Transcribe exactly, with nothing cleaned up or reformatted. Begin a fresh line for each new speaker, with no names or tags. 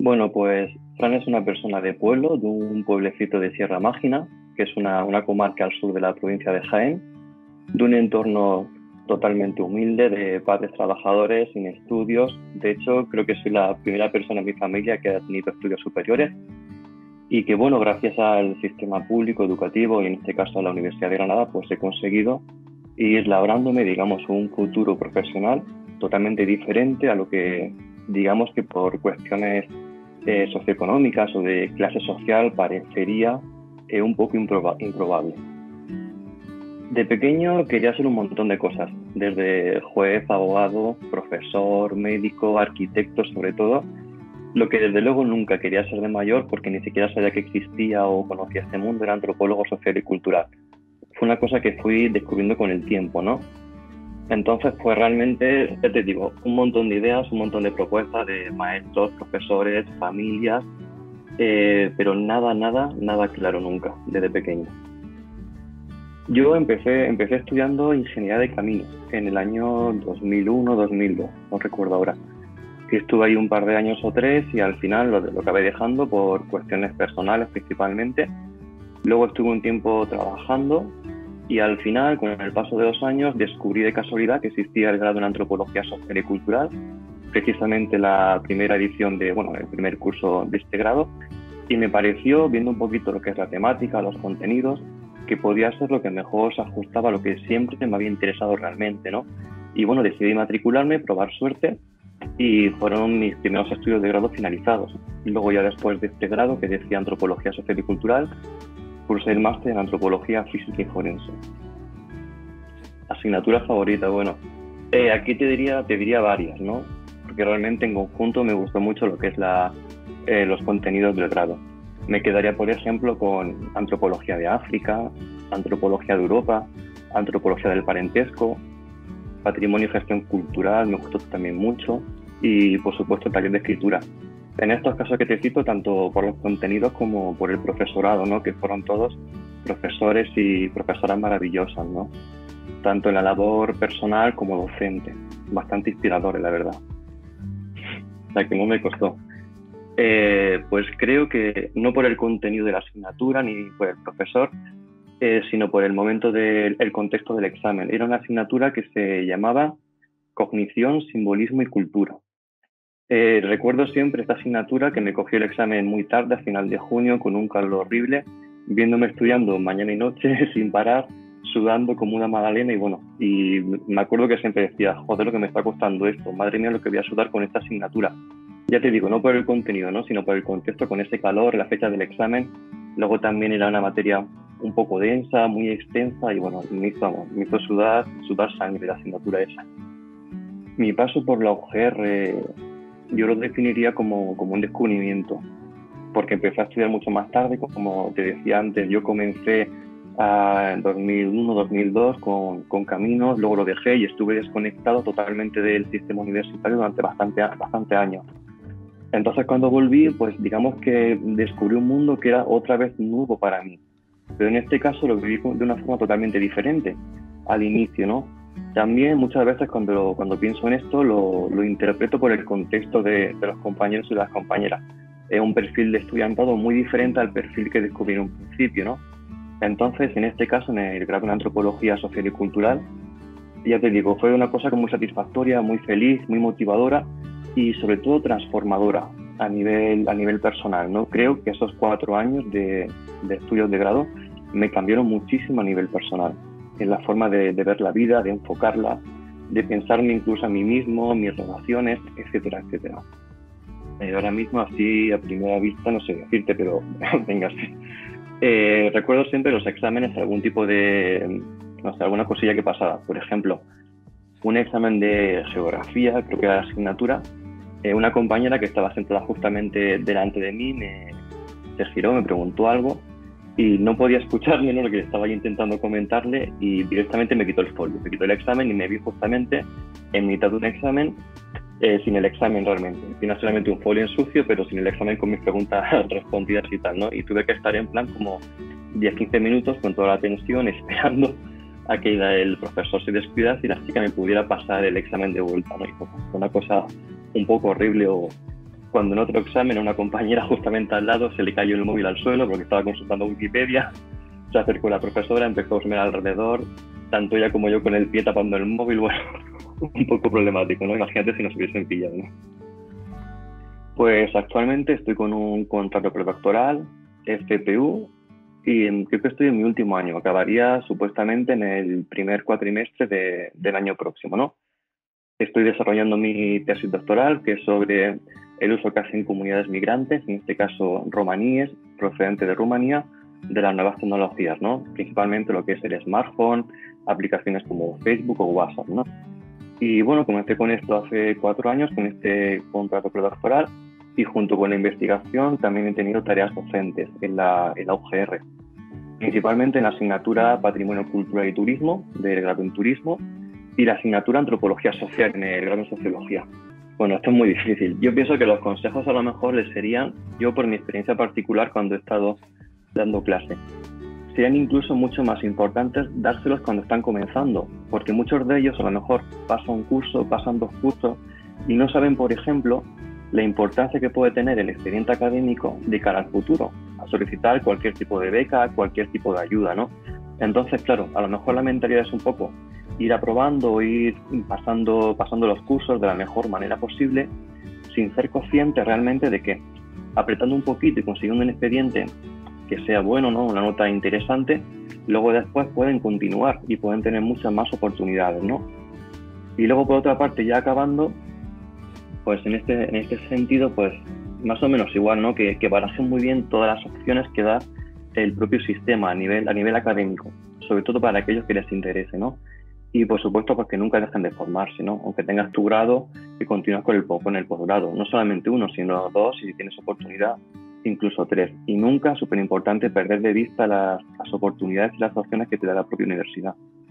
Bueno, pues Fran es una persona de pueblo, de un pueblecito de Sierra Mágina, que es una, una comarca al sur de la provincia de Jaén, de un entorno totalmente humilde, de padres trabajadores, sin estudios. De hecho, creo que soy la primera persona en mi familia que ha tenido estudios superiores y que, bueno, gracias al sistema público educativo y en este caso a la Universidad de Granada, pues he conseguido ir labrándome, digamos, un futuro profesional totalmente diferente a lo que, digamos, que por cuestiones eh, socioeconómicas o de clase social parecería eh, un poco improba improbable. De pequeño quería hacer un montón de cosas, desde juez, abogado, profesor, médico, arquitecto, sobre todo. Lo que desde luego nunca quería ser de mayor, porque ni siquiera sabía que existía o conocía este mundo, era antropólogo social y cultural. Fue una cosa que fui descubriendo con el tiempo, ¿no? Entonces, pues realmente, ya te digo, un montón de ideas, un montón de propuestas de maestros, profesores, familias, eh, pero nada, nada, nada claro nunca, desde pequeño. Yo empecé, empecé estudiando ingeniería de caminos en el año dos mil uno, dos mil dos, no recuerdo ahora. Y estuve ahí un par de años o tres y al final lo, lo acabé dejando por cuestiones personales principalmente. Luego estuve un tiempo trabajando y al final, con el paso de dos años, descubrí de casualidad que existía el grado en Antropología Social y Cultural, precisamente la primera edición de, bueno, el primer curso de este grado, y me pareció, viendo un poquito lo que es la temática, los contenidos, que podía ser lo que mejor se ajustaba a lo que siempre me había interesado realmente, ¿no? Y bueno, decidí matricularme, probar suerte, y fueron mis primeros estudios de grado finalizados. Luego ya después de este grado, que decía Antropología Social y Cultural, cursé el máster en Antropología Física y Forense. Asignatura favorita, bueno, eh, aquí te diría, te diría varias, ¿no? Porque realmente en conjunto me gustó mucho lo que es la, eh, los contenidos del grado. Me quedaría, por ejemplo, con Antropología de África, Antropología de Europa, Antropología del Parentesco, Patrimonio y Gestión Cultural, me gustó también mucho, y por supuesto el taller de escritura. En estos casos que te cito, tanto por los contenidos como por el profesorado, ¿no? Que fueron todos profesores y profesoras maravillosas, ¿no? Tanto en la labor personal como docente, bastante inspiradores, la verdad. O sea, que no me costó. Eh, pues creo que no por el contenido de la asignatura ni por el profesor, eh, sino por el momento del el contexto del examen. Era una asignatura que se llamaba Cognición, Simbolismo y Cultura. Eh, recuerdo siempre esta asignatura que me cogió el examen muy tarde, a final de junio, con un calor horrible, viéndome estudiando mañana y noche sin parar, sudando como una magdalena y bueno, y me acuerdo que siempre decía, joder, lo que me está costando esto, madre mía lo que voy a sudar con esta asignatura. Ya te digo, no por el contenido, ¿no? Sino por el contexto, con ese calor, la fecha del examen. Luego también era una materia un poco densa, muy extensa y bueno, me hizo, me hizo sudar, sudar sangre la asignatura esa. Mi paso por la U G R yo lo definiría como, como un descubrimiento, porque empecé a estudiar mucho más tarde, como te decía antes, yo comencé uh, en dos mil uno, dos mil dos con, con Caminos, luego lo dejé y estuve desconectado totalmente del sistema universitario durante bastante, bastante años. Entonces cuando volví, pues digamos que descubrí un mundo que era otra vez nuevo para mí, pero en este caso lo viví de una forma totalmente diferente al inicio, ¿no? También muchas veces cuando, cuando pienso en esto lo, lo interpreto por el contexto de, de los compañeros y las compañeras. Es un perfil de estudiantado muy diferente al perfil que descubrí en un principio, ¿no? Entonces, en este caso, en el grado en Antropología Social y Cultural, ya te digo, fue una cosa muy satisfactoria, muy feliz, muy motivadora y sobre todo transformadora a nivel, a nivel personal, ¿no? Creo que esos cuatro años de, de estudios de grado me cambiaron muchísimo a nivel personal, en la forma de, de ver la vida, de enfocarla, de pensarme incluso a mí mismo, mis relaciones, etcétera, etcétera. Eh, ahora mismo, así a primera vista, no sé decirte, pero venga, sí. Eh, recuerdo siempre los exámenes, algún tipo de, no sé, alguna cosilla que pasaba. Por ejemplo, un examen de geografía, creo que era la asignatura, eh, una compañera que estaba sentada justamente delante de mí me, se giró, me preguntó algo y no podía escucharme, ¿no? Lo que estaba yo intentando comentarle y directamente me quitó el folio, me quitó el examen y me vi justamente en mitad de un examen eh, sin el examen realmente. Tenía solamente un folio en sucio, pero sin el examen con mis preguntas respondidas y tal, ¿no? Y tuve que estar en plan como diez a quince minutos con toda la tensión esperando a que el profesor se descuidase y la chica me pudiera pasar el examen de vuelta, ¿no? Y fue una cosa un poco horrible o, cuando en otro examen a una compañera justamente al lado se le cayó el móvil al suelo porque estaba consultando Wikipedia, se acercó la profesora, empezó a mirar alrededor, tanto ella como yo con el pie tapando el móvil, bueno, un poco problemático, ¿no? Imagínate si nos hubiesen pillado, ¿no? Pues actualmente estoy con un contrato predoctoral, F P U, y en, creo que estoy en mi último año. Acabaría supuestamente en el primer cuatrimestre de, del año próximo, ¿no? Estoy desarrollando mi tesis doctoral, que es sobre el uso que hacen comunidades migrantes, en este caso romaníes, procedentes de Rumanía, de las nuevas tecnologías, ¿no? Principalmente lo que es el smartphone, aplicaciones como Facebook o WhatsApp, ¿no? Y bueno, comencé con esto hace cuatro años, con este contrato predoctoral, y junto con la investigación también he tenido tareas docentes en la, en la U G R, principalmente en la asignatura Patrimonio Cultural y Turismo, del grado en Turismo, y la asignatura Antropología Social en el grado en Sociología. Bueno, esto es muy difícil. Yo pienso que los consejos a lo mejor les serían, yo por mi experiencia particular cuando he estado dando clase, serían incluso mucho más importantes dárselos cuando están comenzando, porque muchos de ellos a lo mejor pasan un curso, pasan dos cursos y no saben, por ejemplo, la importancia que puede tener el expediente académico de cara al futuro, a solicitar cualquier tipo de beca, cualquier tipo de ayuda, ¿no? Entonces, claro, a lo mejor la mentalidad es un poco ir aprobando, ir pasando, pasando los cursos de la mejor manera posible, sin ser consciente realmente de que apretando un poquito y consiguiendo un expediente que sea bueno, ¿no? Una nota interesante, luego después pueden continuar y pueden tener muchas más oportunidades, ¿no? Y luego, por otra parte, ya acabando, pues en este, en este sentido, pues más o menos igual, ¿no? Que, que barajen muy bien todas las opciones que da el propio sistema a nivel, a nivel académico, sobre todo para aquellos que les interese, ¿no? Y por supuesto, pues que nunca dejen de formarse, ¿no? Aunque tengas tu grado y continúas con el, con el posgrado, no solamente uno, sino dos, y si tienes oportunidad, incluso tres. Y nunca, súper importante, perder de vista las, las oportunidades y las opciones que te da la propia universidad.